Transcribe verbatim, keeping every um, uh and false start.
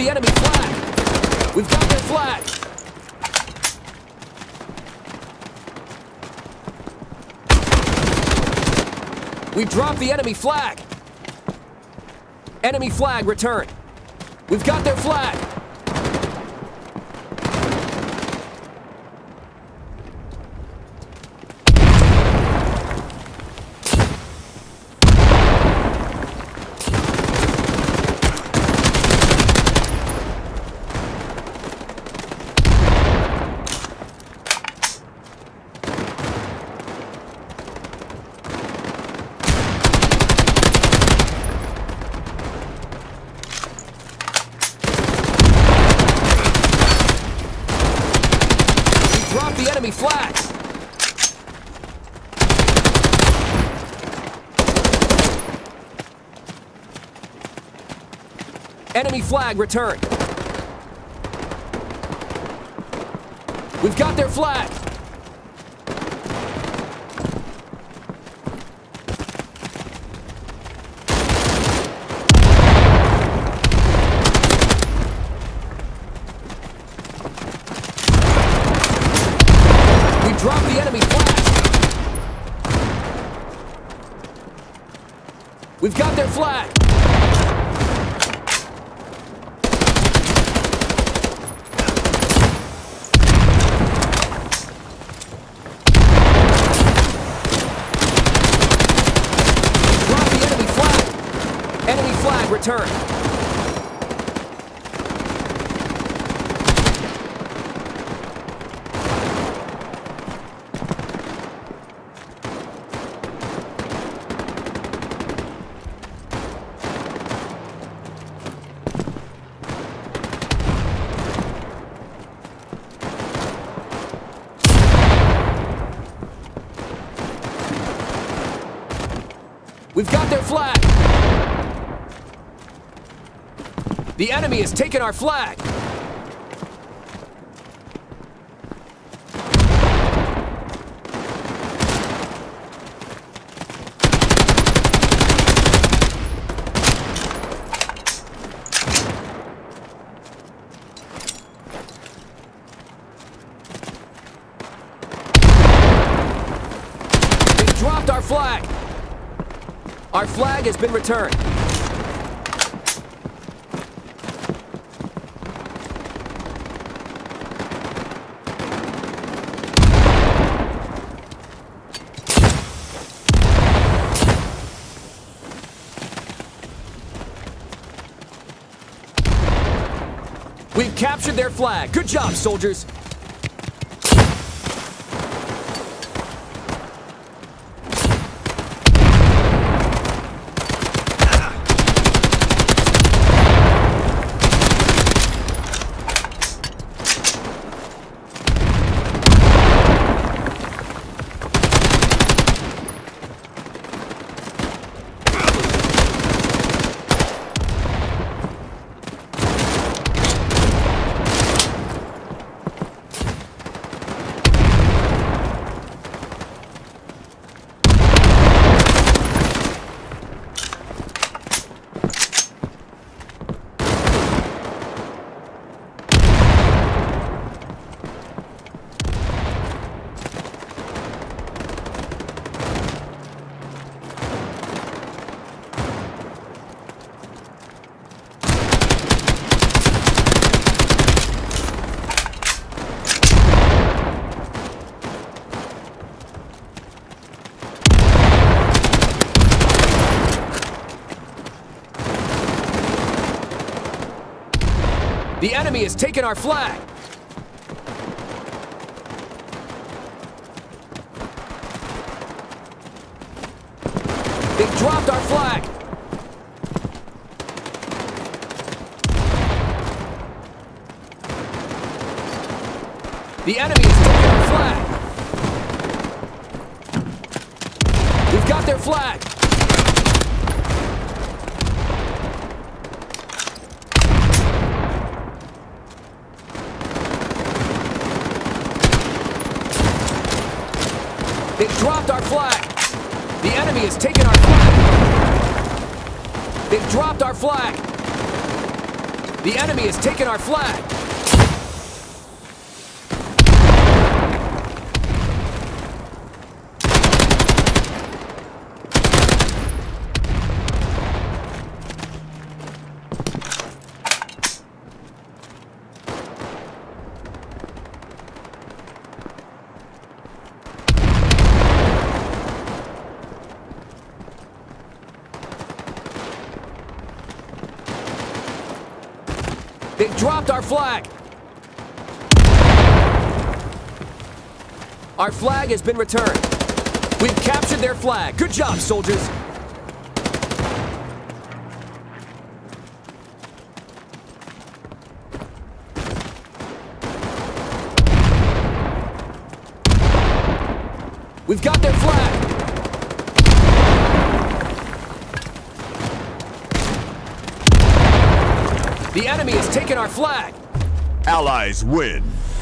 the enemy flag. We've got their flag. We dropped the enemy flag. Enemy flag returned. We've got their flag. Drop the enemy flag. Enemy flag returned. We've got their flag. Drop the enemy flag. We've got their flag. Drop the enemy flag. Enemy flag returned. We've got their flag. The enemy has taken our flag. They dropped our flag. Our flag has been returned. We've captured their flag. Good job, soldiers. The enemy has taken our flag. They've dropped our flag. The enemy has taken our flag. We've got their flag. They've dropped our flag. The enemy has taken our flag. They've dropped our flag. The enemy has taken our flag. They've dropped our flag. Our flag has been returned. We've captured their flag. Good job, soldiers. We've got their flag. The enemy has taken our flag. Allies win.